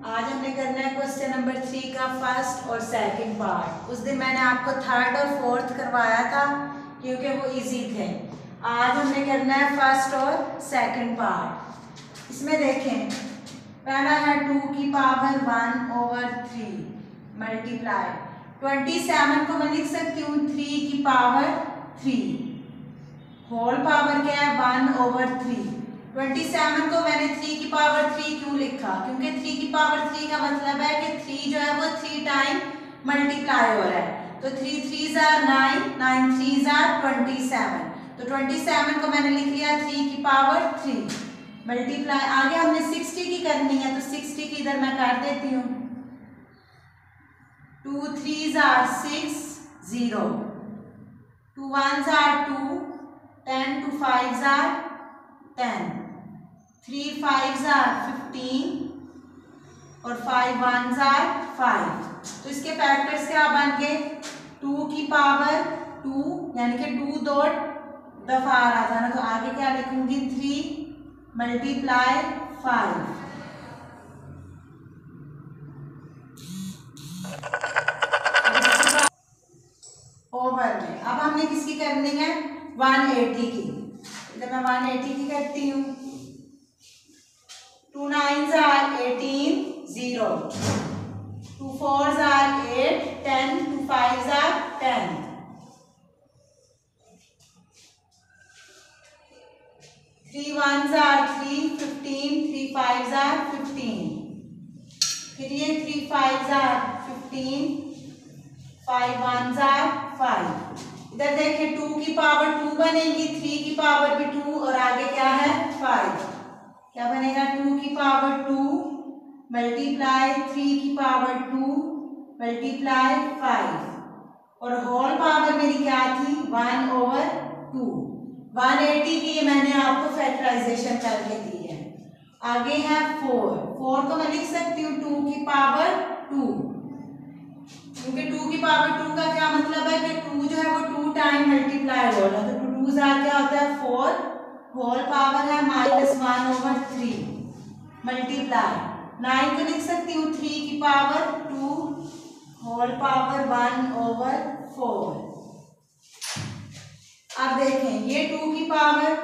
आज हमने करना है क्वेश्चन नंबर 3 का फर्स्ट और सेकंड पार्ट। उस दिन मैंने आपको थर्ड और फोर्थ करवाया था क्योंकि वो इजी थे। आज हमने करना है फर्स्ट और सेकंड पार्ट। इसमें देखें, पहला है 2 की पावर 1/3 मल्टीप्लाई 27 को मैं लिख सकती हूँ 3 की पावर 3। होल पावर क्या है 1/3। 27 को मैंने 3 की पावर 3 क्यों लिखा? क्योंकि 3 की पावर 3 का मतलब है कि 3 जो है वो 3 टाइम मल्टीप्लाई हो रहा है। तो 3 3s are 9, 9 3s are 27। तो 27 को मैंने लिख लिया 3 की पावर 3 मल्टीप्लाई। आगे हमने 60 की करनी है, तो 60 की इधर मैं कर देती हूँ। 2 3s are 6 0, 2 1s are 2, 10 2 5s are 10, 3 5s are 15 और 5 1s are 5। तो इसके फैक्टर्स क्या बन गए? 2 की पावर 2 यानी कि 2 दो दफा आ रहा था ना, तो आगे क्या लिखूंगी 3 मल्टीप्लाई 5। ओवर में अब हमने किसकी करनी है? 180 की। इधर मैं 180 की करती हूँ। 2 9s are 18 0, 2 4s are 8 10, 2 5s are 10, 3 1s are 3 15, 3 5s are 15, फिर ये 3 5s are 15, 5 1s are 5। इधर देखिए 2 की पावर 2 बनेगी, 3 की पावर भी 2 और आगे क्या है 5। क्या बनेगा? 2 की पावर 2 मल्टीप्लाई 3 की पावर 2 मल्टीप्लाई 5 और होल पावर मेरी क्या थी 1/2। 180 की मैंने आपको फैक्टराइजेशन करके दी है। आगे है 4 को मैं लिख सकती हूँ 2 की पावर 2, क्योंकि 2 की पावर 2 का क्या मतलब है कि 2 जो है वो 2 टाइम मल्टीप्लाई हो रहा है। तो 2 क्या होता है 4, होल पावर है -1/3 मल्टीप्लाई 9 को लिख सकती हूँ 3 की पावर 2 होल पावर 1/4। अब देखें ये 2 की पावर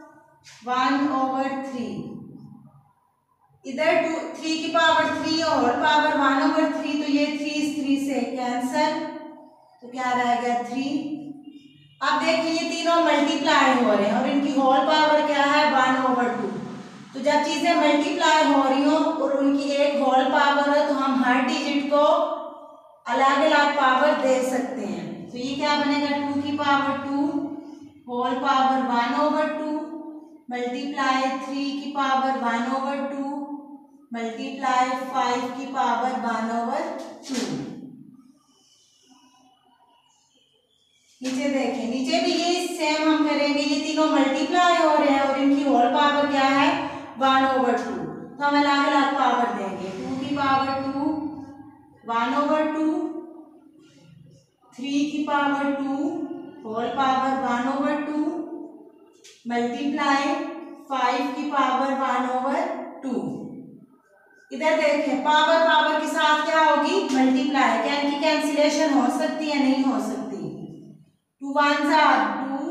1/3, इधर 3 की पावर 3 और होल पावर 1/3, तो ये 3 3 से कैंसल, तो क्या रह गया 3। अब देखिए ये तीनों मल्टीप्लाई हो रहे हैं और इनकी होल पावर क्या है 1/2। तो जब चीजें मल्टीप्लाई हो रही हो और उनकी एक होल पावर है तो हम हर डिजिट को अलग अलग पावर दे सकते हैं। तो ये क्या बनेगा 2 की पावर 2 होल पावर 1/2 मल्टीप्लाई 3 की पावर 1/2 मल्टीप्लाई 5 की पावर 1/2। नीचे देखें, नीचे भी ये सेम हम करेंगे, ये तीनों मल्टीप्लाई हो रहे हैं और इनकी होल पावर क्या है 1/2। तो हम अलग अलग पावर देंगे। 2 की पावर 2 1/2, 3 की पावर 2 होल पावर 1/2 मल्टीप्लाई 5 की पावर 1/2। इधर देखें पावर पावर के साथ क्या होगी मल्टीप्लाई। क्या इनकी कैंसिलेशन हो सकती है? नहीं हो सकती। 2 1s are 2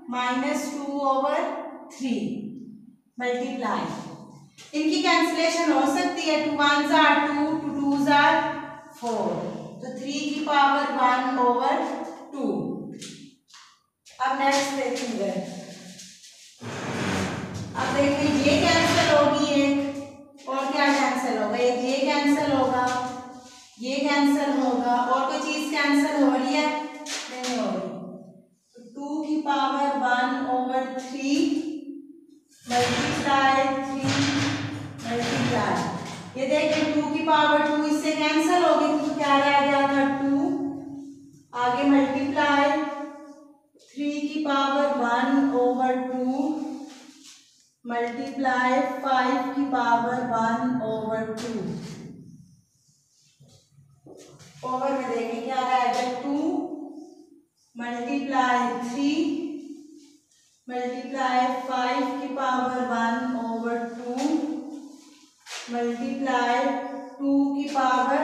-2/3 मल्टीप्लाई, इनकी कैंसिलेशन हो सकती है। 2 1s are 2, 2 2s are 4, तो 3 की पावर 1/2। अब नेक्स्ट देखेंगे। अब देखिए ये कैंसिल होगी एक, और क्या कैंसिल होगा? एक ये कैंसिल होगा, ये कैंसिल होगा, और कोई चीज कैंसिल हो रही है? नहीं हो रही। 2 की पावर 1/3 मल्टीप्लाई 3 मल्टीप्लाई, ये देखिए 2 की पावर 2 इससे कैंसिल हो गई, तो क्या रह गया था 2, आगे मल्टीप्लाई 3 की पावर 1/2 मल्टीप्लाई 5 की पावर 1/2। ओवर में देखें क्या रहेगा 2 मल्टीप्लाई 3 मल्टीप्लाई 5 की पावर 1/2 मल्टीप्लाई 2 की पावर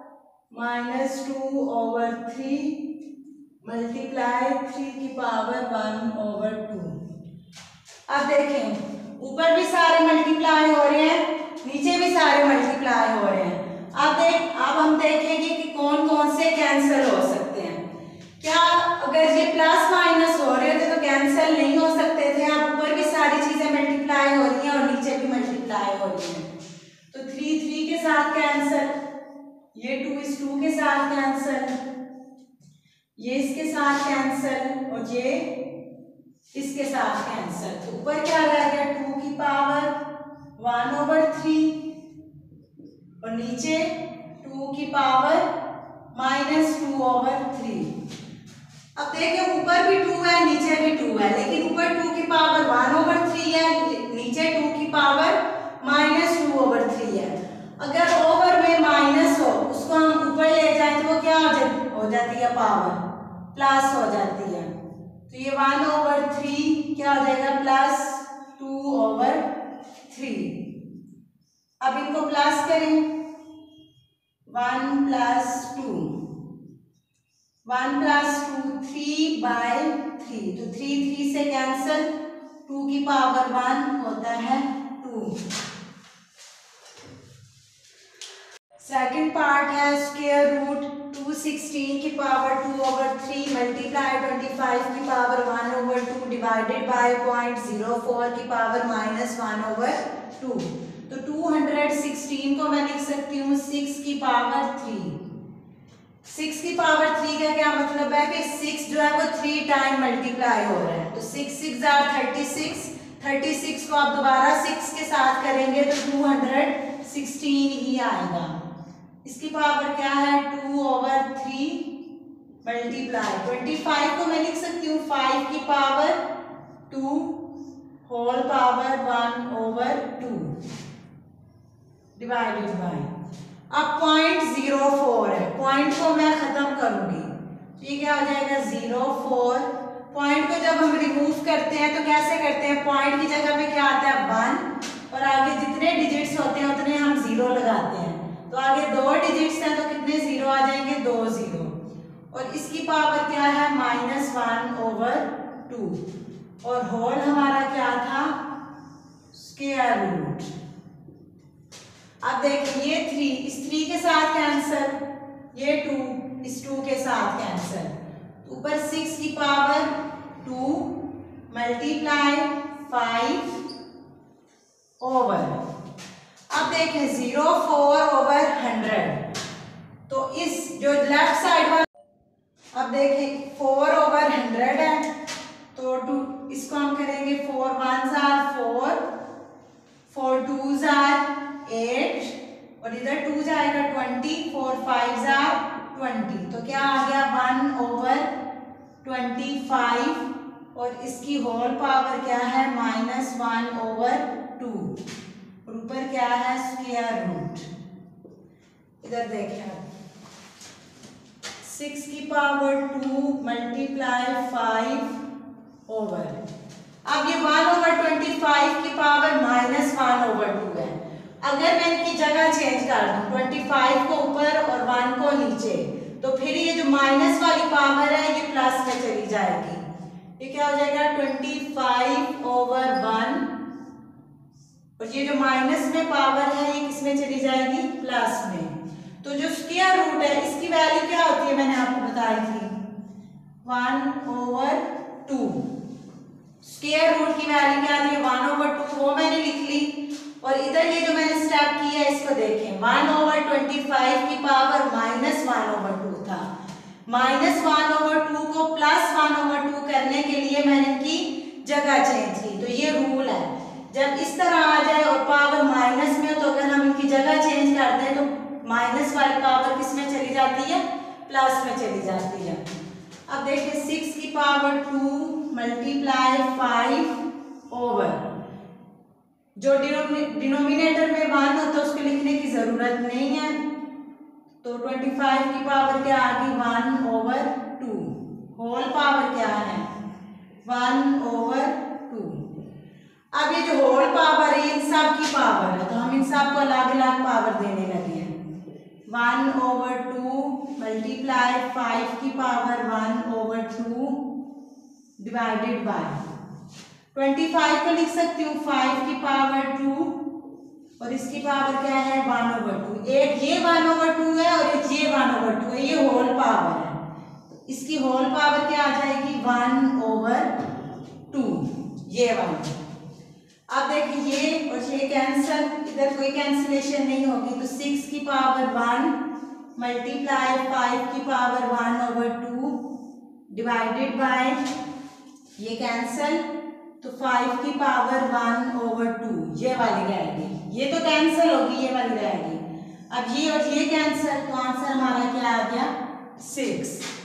-2/3 मल्टीप्लाई 3 की पावर 1/2। अब देखें ऊपर भी सारे मल्टीप्लाई हो रहे हैं, नीचे भी सारे मल्टीप्लाई हो रहे हैं। अब हम देखेंगे कि कौन कौन से कैंसिल हो सकते हैं। क्या अगर ये प्लस माइनस हो रहे थे तो कैंसिल नहीं हो सकते थे? अब ऊपर भी सारी चीजें मल्टीप्लाई हो रही हैं और नीचे भी मल्टीप्लाई हो रही हैं, तो 3 3 के साथ कैंसिल, ये 2 इस 2 के साथ कैंसिल, ये इसके साथ कैंसिल और ये इसके साथ कैंसिल। तो ऊपर क्या रह गया 2 की पावर 1/3 और नीचे 2 की पावर -2/3। अब देखिए ऊपर भी 2 है नीचे भी 2 है, लेकिन ऊपर 2 की पावर 1/3 है, नीचे 2 की पावर -2/3 है। अगर ओवर में माइनस हो उसको हम ऊपर ले जाए तो वो क्या हो जाती है? पावर प्लस हो जाती है। तो ये 1/3 क्या हो जाएगा? +2/3। अब इनको प्लस करें, 1 + 2 1 + 2 3/3, तो 3 3 से कैंसिल, 2 की पावर 1 होता है 2। सेकंड पार्ट है स्क्वायर रूट 216 की पावर 2/3 मल्टीप्लाई 25 की पावर 1/2 डिवाइडेड बाय 0.04 की पावर -1/2। तो 216 को मैं लिख सकती हूँ 6 की पावर 3। 6 की पावर 3 का क्या मतलब है कि 6 जो है वो 3 टाइम मल्टीप्लाई हो रहा है, तो 6 6 36, 36 को आप दोबारा 6 के साथ करेंगे तो 216 ही आएगा। इसकी पावर क्या है 2/3 मल्टीप्लाई 25 को मैं लिख सकती हूँ 5 की power 2 whole power 1/2 divided by. अब 0.04 है, पॉइंट को मैं खत्म करूंगी तो ये क्या हो जाएगा 0.4। पॉइंट को जब हम रिमूव करते हैं तो कैसे करते हैं? पॉइंट की जगह पे क्या आता है 1 और आगे जितने डिजिट्स होते हैं उतने हम 0 लगाते हैं। तो आगे 2 डिजिट्स हैं तो कितने 0 आ जाएंगे? 2 0। और इसकी पावर क्या है -1/2 और होल हमारा क्या था? Square root. अब देखिए ये 3 इस 3 के साथ कैंसिल, ये 2 इस 2 के साथ कैंसिल, ऊपर 6 की पावर 2 मल्टीप्लाई 5 ओवर। अब देखें 0.4/100, तो इस जो लेफ्ट साइड वाला, अब देखें 4/100 है तो 2 इसको हम करेंगे 4 1s are 4, 4 2s are 8 और इधर 2 जाएगा 20, 4 5s are 20, तो क्या आ गया 1/25 और इसकी होल पावर क्या है -1/2 और ऊपर क्या है स्क्वायर रूट। इधर देखें 6 की पावर 2 मल्टीप्लाई 5 ओवर। अब ये 1/25 की पावर -1/2 है। अगर मैं इनकी जगह चेंज कर दूं 25 को ऊपर और 1 को नीचे, तो फिर ये जो माइनस वाली पावर है ये प्लस में चली जाएगी। ये क्या हो जाएगा 25/1 और ये जो माइनस में पावर है ये किस में चली जाएगी? प्लस में। तो जो स्क्वायर रूट है इसकी वैल्यू क्या होती है? मैंने आपको बताई थी 1/2। स्क्वायर रूट की वैल्यू क्या थी? 1/2, वो मैंने लिख ली। और इधर ये जो मैंने स्टेप किया है इसको देखें 1/25 की पावर -1/2 था, -1/2 को +1/2 करने के लिए मैंने इनकी जगह चेंज की। तो ये रूल है जब इस तरह आ जाए और पावर माइनस में हो तो अगर हम इनकी जगह चेंज कर दें तो माइनस वाली पावर किस में चली जाती है? प्लस में चली जाती है। अब देखिए 6 की पावर 2 मल्टीप्लाई 5 ओवर, जो डिनोमिनेटर में 1 होता है उसको लिखने की जरूरत नहीं है, तो 25 की पावर क्या आ गई 1/2, होल पावर क्या है 1/2। अब ये जो होल पावर है इन सब की पावर है, तो हम इन सब को अलग अलग पावर देने लगे हैं। 1/2 मल्टीप्लाई 5 की पावर 1/2 डिवाइडेड बाय 25 को लिख सकती हूँ 5 की पावर 2 और इसकी पावर क्या है 1/2। एक ये 1/2 है और एक ये 1/2 है, ये होल पावर है। इसकी होल पावर क्या आ जाएगी 1/2 ये वाली। अब देखिए ये और ये कैंसल, इधर कोई कैंसिलेशन नहीं होगी, तो 6 की पावर 1 मल्टीप्लाई 5 की पावर 1/2 डिवाइडेड बाय ये कैंसल, तो 5 की पावर 1/2 ये वाली रहेगी। ये तो कैंसल होगी, ये वाली रहेगी। अब ये और ये कैंसल, तो आंसर हमारा क्या आ गया 6।